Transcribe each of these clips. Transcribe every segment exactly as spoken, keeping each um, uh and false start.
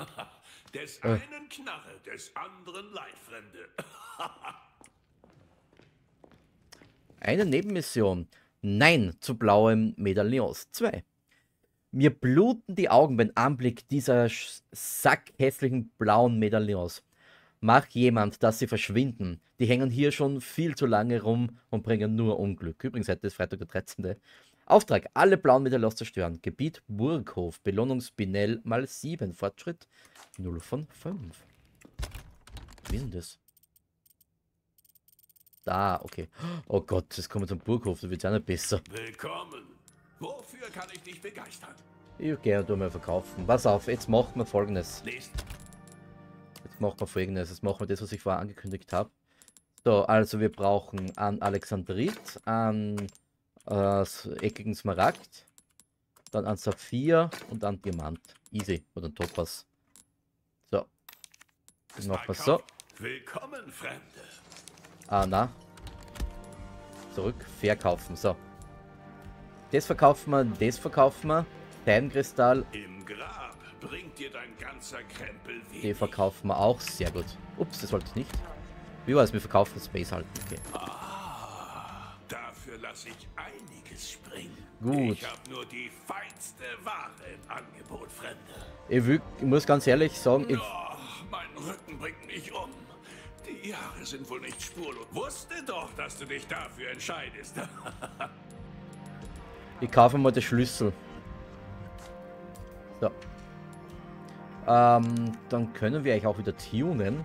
Des Äh. einen Knarre, des anderen Leidfremde. Eine Nebenmission. Nein zu blauem Medaillons. Zwei. Mir bluten die Augen beim Anblick dieser sch- sackhässlichen blauen Medaillons. Mach jemand, dass sie verschwinden. Die hängen hier schon viel zu lange rum und bringen nur Unglück. Übrigens, heute ist Freitag der dreizehnte Auftrag: alle blauen Medaillons zerstören. Gebiet Burghof. Belohnung Spinell mal sieben. Fortschritt null von fünf. Wie ist denn das? Da, okay. Oh Gott, das kommt zum Burghof. Das wird ja nicht besser. Willkommen. Wofür kann ich dich begeistern? Ich gehe da mal verkaufen. Pass auf, jetzt machen wir folgendes. Lest. Jetzt machen wir folgendes. Jetzt machen wir das, was ich vorher angekündigt habe. So, also wir brauchen an Alexandrit, an äh, eckigen Smaragd, dann an Saphir und an Diamant. Easy. Oder ein Topaz. So. Das machen wir so. Willkommen, Fremde. Ah, na. Zurück. Verkaufen. So. Das verkaufen wir, das verkaufen wir. Steinkristall, Im Grab bringt dir dein ganzer Krempel die wenig. verkaufen wir auch. Sehr gut. Ups, das wollte ich nicht. Wie war es? Wir verkaufen Space halten. Okay. Ah, dafür lasse ich einiges springen. Gut. Ich habe nur die feinste Ware im Angebot, Fremde. Ich, will, ich muss ganz ehrlich sagen, ich, Oh, mein Rücken bringt mich um. Die Jahre sind wohl nicht spurlos. Wusste doch, dass du dich dafür entscheidest. ich kaufe mal den Schlüssel. So. Ähm, dann können wir euch auch wieder tunen.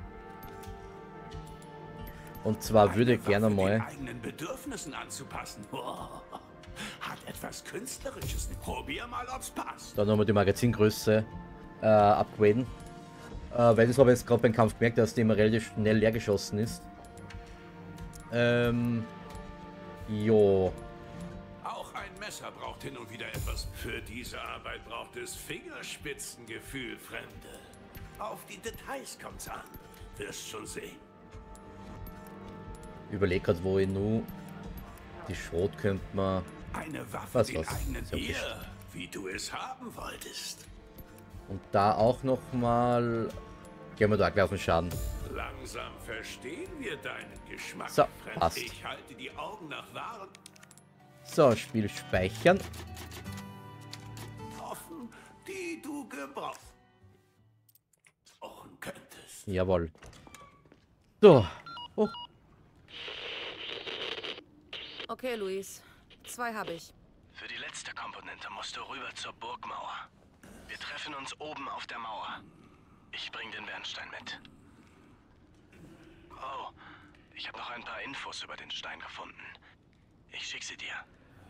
Und zwar würde ich gerne Waffe mal... den eigenen Bedürfnissen anzupassen. Oh, hat etwas Künstlerisches. Probier mal, ob's passt. Dann nochmal die Magazingröße äh, upgraden. Äh, weil das habe ich jetzt gerade beim Kampf gemerkt, dass die immer relativ schnell leer geschossen ist. Ähm... Jo. Auch ein Messer braucht hin und wieder etwas. Für diese Arbeit braucht es Fingerspitzengefühl, Fremde. Auf die Details kommt's an. Wirst schon sehen. Überleg grad, wo ich nur... Die Schrot könnte man... Eine Waffe Was, den was? eigenen Ist ja wurscht. Bier, wie du es haben wolltest. Und da auch nochmal... Gehen wir da gleich auf den Schaden. Langsam verstehen wir deinen Geschmack, So, Fremde. passt. Ich halte die Augen nach Waren So, Spiel speichern. offen, die du gebrauchen könntest. Jawohl. So. Oh. Okay, Luis. Zwei habe ich. Für die letzte Komponente musst du rüber zur Burgmauer. Wir treffen uns oben auf der Mauer. Ich bring den Bernstein mit. Oh, ich habe noch ein paar Infos über den Stein gefunden. Ich schick sie dir.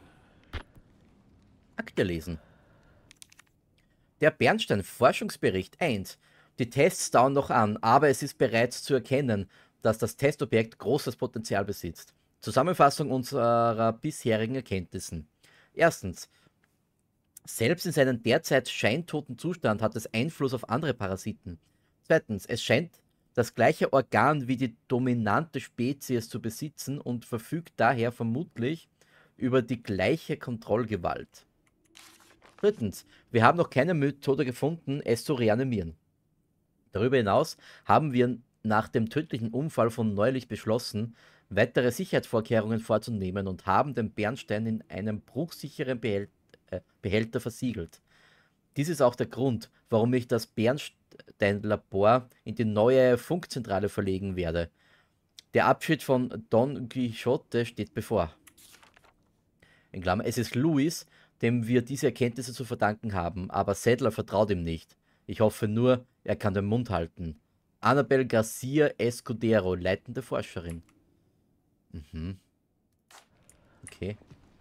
Akte lesen. Der Bernstein-Forschungsbericht eins. Die Tests dauern noch an, aber es ist bereits zu erkennen, dass das Testobjekt großes Potenzial besitzt. Zusammenfassung unserer bisherigen Erkenntnissen. Erstens. Selbst in seinem derzeit scheintoten Zustand hat es Einfluss auf andere Parasiten. Zweitens. Es scheint das gleiche Organ wie die dominante Spezies zu besitzen und verfügt daher vermutlich über die gleiche Kontrollgewalt. Drittens. Wir haben noch keine Methode gefunden, es zu reanimieren. Darüber hinaus haben wir nach dem tödlichen Unfall von neulich beschlossen, weitere Sicherheitsvorkehrungen vorzunehmen und haben den Bernstein in einem bruchsicheren Behält äh, Behälter versiegelt. Dies ist auch der Grund, warum ich das Bernstein-Labor in die neue Funkzentrale verlegen werde. Der Abschied von Don Quixote steht bevor. In Klammer, es ist Luis, dem wir diese Erkenntnisse zu verdanken haben, aber Sadler vertraut ihm nicht. Ich hoffe nur, er kann den Mund halten. Annabel Garcia Escudero, leitende Forscherin. Mhm. Okay.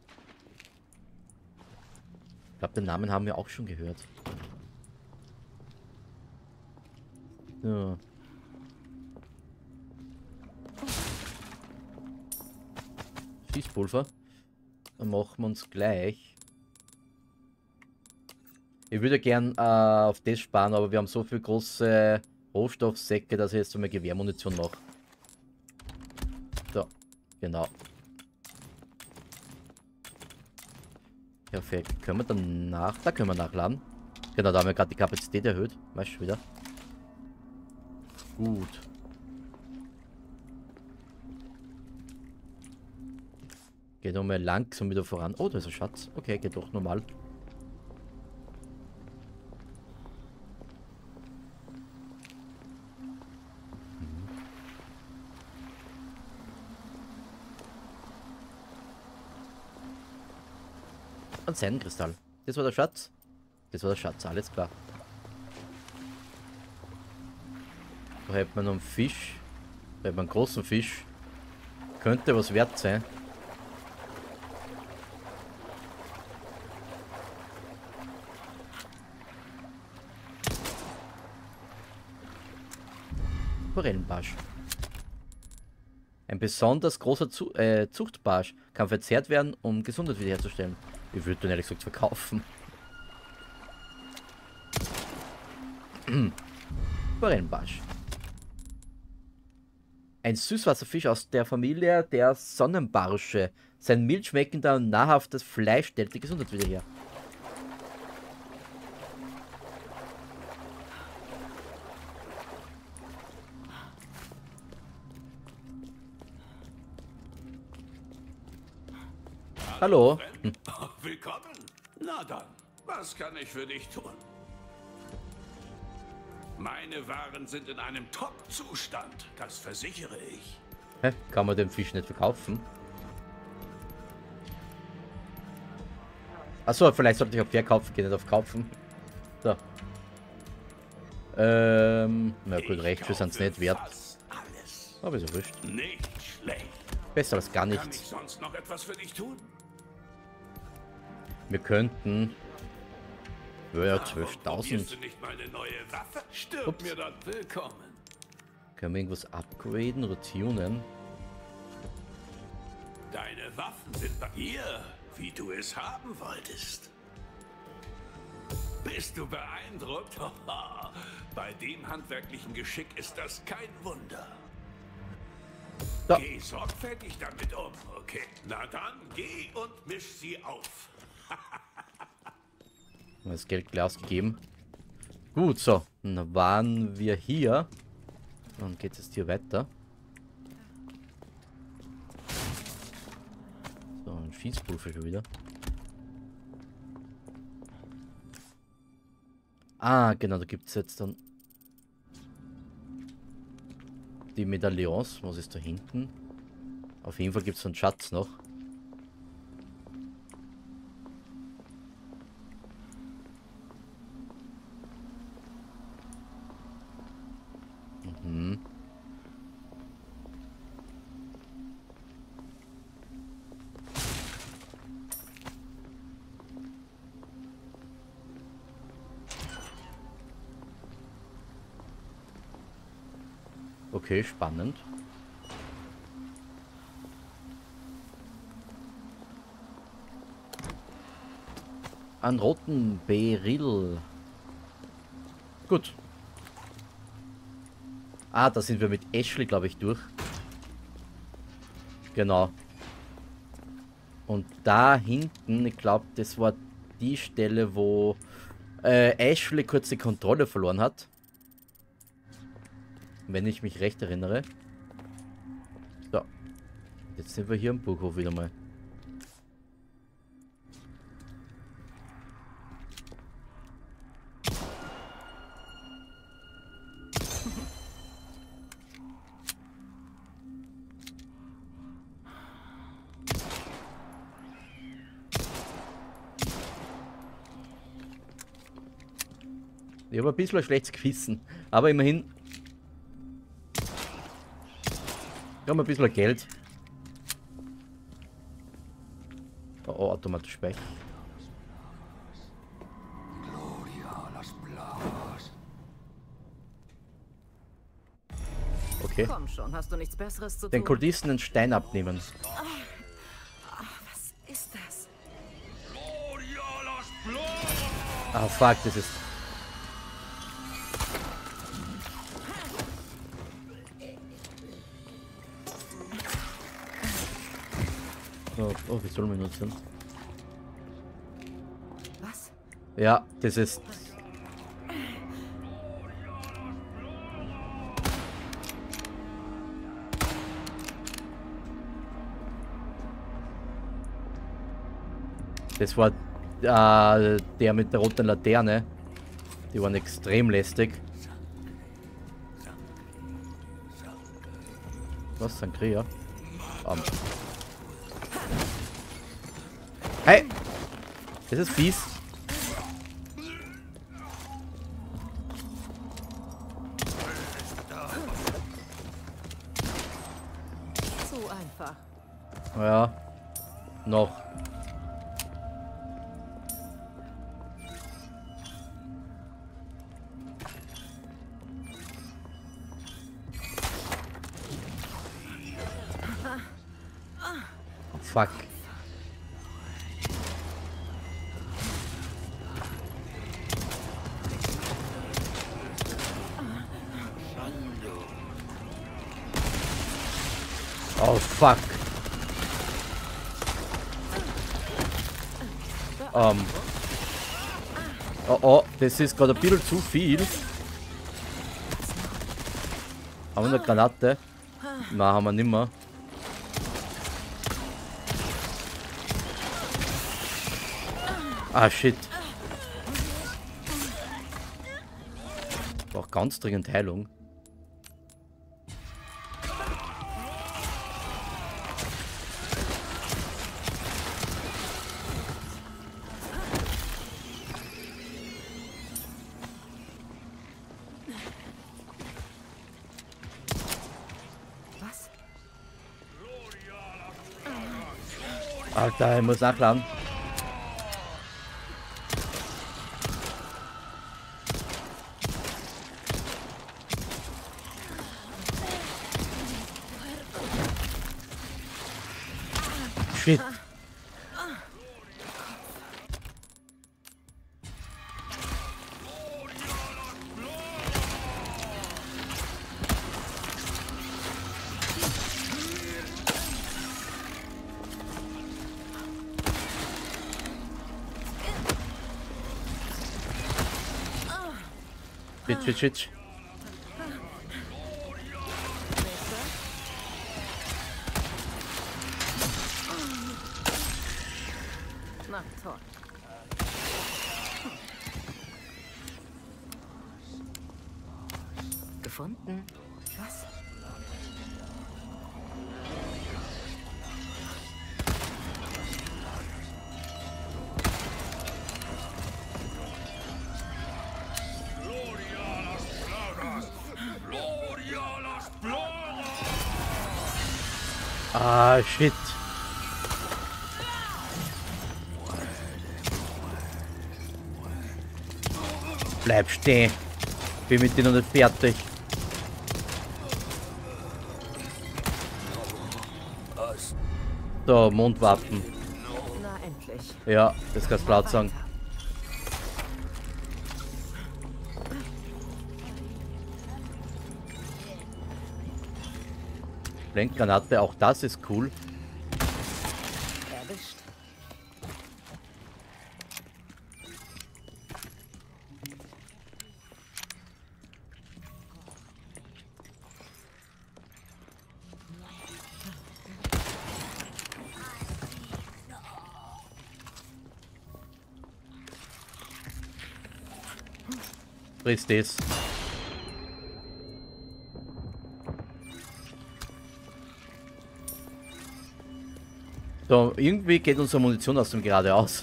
Ich glaube, den Namen haben wir auch schon gehört. So. Schießpulver. Dann machen wir uns gleich. Ich würde gern äh, auf das sparen, aber wir haben so viele große Rohstoffsäcke, dass ich jetzt so eine Gewehrmunition mache. So, genau. Perfekt. Können wir dann nach... Da können wir nachladen. Genau, da haben wir gerade die Kapazität erhöht. Weißt du wieder? Gut. Geht nochmal langsam wieder voran. Oh, da ist ein Schatz. Okay, geht doch normal. Ein Seidenkristall. Das war der Schatz. Das war der Schatz, alles klar. Da hätte man noch einen Fisch. Da hätte man einen großen Fisch. Könnte was wert sein. Forellenbarsch. Ein besonders großer Zu äh, Zuchtbarsch kann verzehrt werden, um Gesundheit wiederherzustellen. Ich würde den ehrlich gesagt verkaufen. Forellenbarsch. Ein Süßwasserfisch aus der Familie der Sonnenbarsche. Sein mild schmeckender und nahrhaftes Fleisch stellt die Gesundheit wieder her. Hallo. Hm. Willkommen. Na dann, was kann ich für dich tun? Meine Waren sind in einem Top-Zustand, das versichere ich. Hä? Kann man den Fisch nicht verkaufen? Achso, vielleicht sollte ich auf verkaufen gehen, nicht auf kaufen. So. Ähm, na gut, recht für sind es nicht wert. Alles. Aber ist ja wurscht. Nicht schlecht. Besser als gar Kann ich nichts. sonst noch etwas für dich tun? Wir könnten... Ja, Warum probierst zwölftausend. du nicht meine neue Waffe? Stirb Ups. mir dort willkommen. Können wir irgendwas upgraden oder tunen? Deine Waffen sind bei ihr, wie du es haben wolltest. Bist du beeindruckt? Bei dem handwerklichen Geschick ist das kein Wunder. So. Geh sorgfältig damit um, okay? Na dann, geh und misch sie auf. Das Geld gleich ausgegeben. Gut, so. Dann waren wir hier. Dann geht es hier weiter. So, ein Schießpulver schon wieder. Ah, genau, da gibt es jetzt dann die Medaillons. Was ist da hinten? Auf jeden Fall gibt es einen Schatz noch. Mhm. Okay, spannend. Einen roten Beryl. Gut. Ah, da sind wir mit Ashley, glaube ich, durch. Genau. Und da hinten, ich glaube, das war die Stelle, wo äh, Ashley kurz die Kontrolle verloren hat. Wenn ich mich recht erinnere. So. Jetzt sind wir hier im Burghof wieder mal. Ich habe ein bisschen ein schlechtes Gewissen. Aber immerhin. Wir haben ein bisschen Geld. Oh, oh, automatisch speichern. Okay. Komm schon, hast du nichts Besseres zu Den tun? Kultisten den Stein abnehmen. Was ist das? Ah, fuck, das ist... Oh, oh, Pistolen benutzen. Was? Ja, das ist Das war äh, der mit der roten Laterne. Die waren extrem lästig. Was? Sangria? Um. Hey! Das ist fies. So einfach. Ja. Noch. Fuck. Oh fuck. Ähm. Oh oh, das ist gerade ein bisschen zu viel. Haben wir eine Granate? Nein, haben wir nicht mehr. Ah, shit. Braucht ganz dringend Heilung. Was? Alter, ich muss nachladen. Shit. Shit, shit, shit. Na toll. Gefunden? Was? Ah, shit. Bleib stehen. Bin mit denen noch nicht fertig. So, Mondwappen. Na endlich. Ja, das kannst du laut sagen. Blendgranate, auch das ist cool. Erwischt. Frisst das. So, irgendwie geht unsere Munition aus dem geradeaus.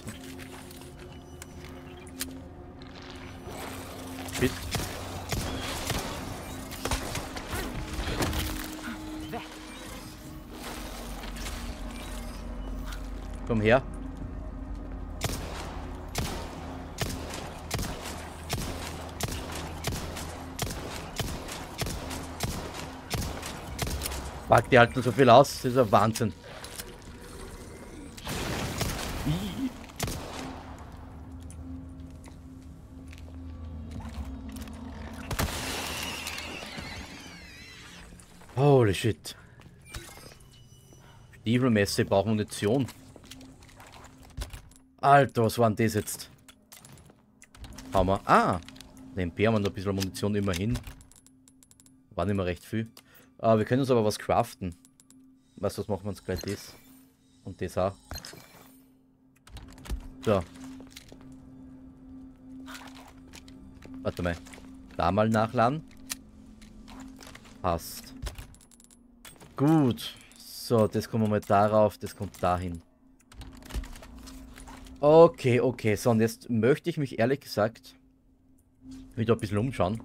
Shit. Komm her. Fuck, die halten so viel aus, das ist ein Wahnsinn. Holy shit. Stiefelmesse braucht Munition. Alter, was war denn das jetzt? Haben wir. Ah! Den M P haben wir noch ein bisschen Munition immerhin. War nicht mehr recht viel. Uh, wir können uns aber was craften. Weißt du, was machen wir uns gleich das? Und das auch. So. Warte mal. Da mal nachladen. Passt. Gut. So, das kommen wir mal darauf. Das kommt dahin. Okay, okay. So, und jetzt möchte ich mich ehrlich gesagt wieder ein bisschen umschauen.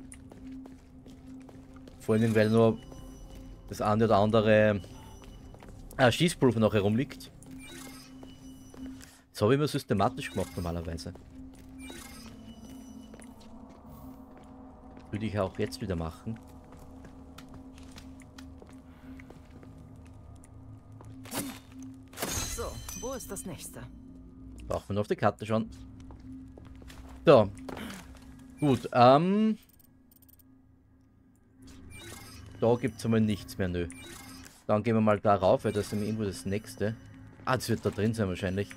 Vor allem, weil nur das eine oder andere äh, Schießpulver noch herumliegt. Das habe ich mir systematisch gemacht normalerweise. Würde ich auch jetzt wieder machen. So, wo ist das nächste? Braucht man auf die Karte schon. So. Gut, ähm. Da gibt es einmal nichts mehr, nö. Dann gehen wir mal da rauf, weil das ist irgendwo das nächste. Ah, das wird da drin sein wahrscheinlich.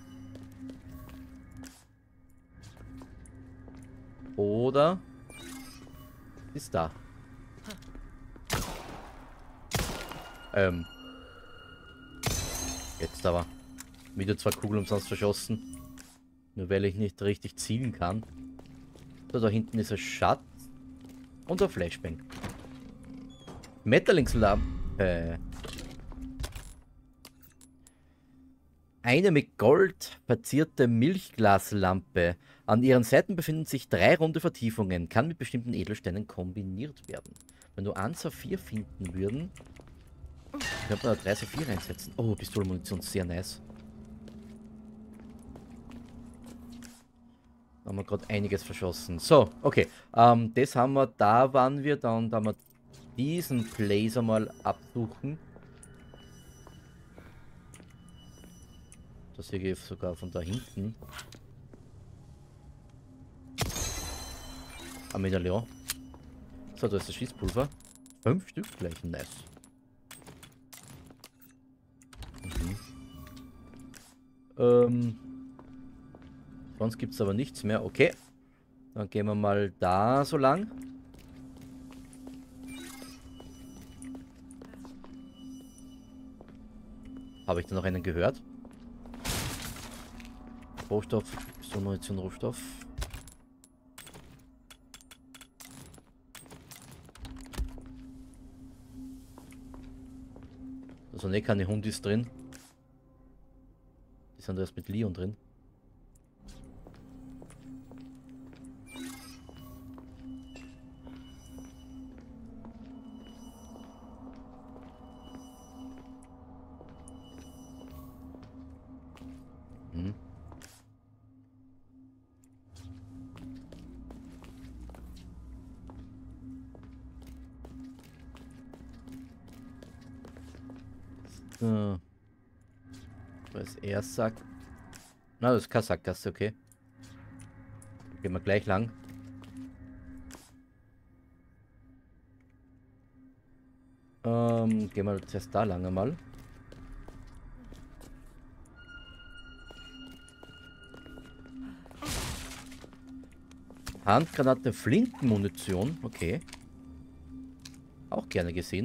Oder ist da. Ähm. Jetzt aber. Wieder zwei Kugeln umsonst verschossen. Nur weil ich nicht richtig zielen kann. So, da hinten ist ein Schatz. Und ein Flashbang. Metterlingslampe. Eine mit Gold verzierte Milchglaslampe. An ihren Seiten befinden sich drei runde Vertiefungen. Kann mit bestimmten Edelsteinen kombiniert werden. Wenn wir ein Saphir finden würden, könnte man da drei Saphir reinsetzen. Oh, Pistolenmunition, sehr nice. Da haben wir gerade einiges verschossen. So, okay. Ähm, das haben wir, da waren wir, dann da haben wir diesen Blazer mal absuchen. Das hier geht sogar von da hinten. Ein Medaillon. So, da ist das Schießpulver. Fünf Stück gleich, nice. Mhm. Ähm. Sonst gibt es aber nichts mehr. Okay. Dann gehen wir mal da so lang. Habe ich da noch einen gehört? Rohstoff, so Munition, Rohstoff. Also ne, keine Hundis drin. Die sind erst mit Leon drin. Hm. So. Was er sagt. Na, das ist keine Sackgasse, okay. Gehen wir gleich lang. Ähm, gehen wir zuerst da lang einmal. Handgranate, Flintenmunition, okay. Auch gerne gesehen.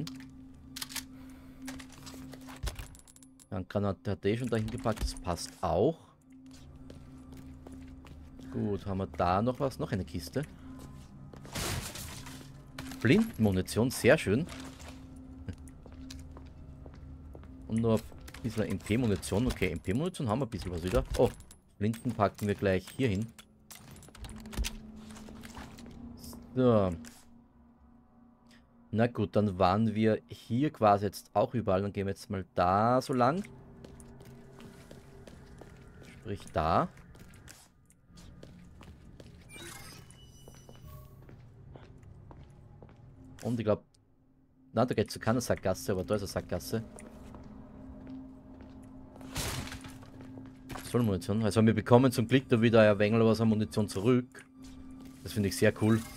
Handgranate hat er schon dahin gepackt, das passt auch. Gut, haben wir da noch was? Noch eine Kiste. Flintenmunition, sehr schön. Und nur ein bisschen M P-Munition. Okay, M P-Munition haben wir ein bisschen was wieder. Oh, Flinten packen wir gleich hier hin. So. Na gut, dann waren wir hier quasi jetzt auch überall. Dann gehen wir jetzt mal da so lang. Sprich da. Und ich glaube, na, da geht es zu keiner Sackgasse, aber da ist eine Sackgasse. Munition. Also wir bekommen zum Glück da wieder ein wenig was an Munition zurück. Das finde ich sehr cool.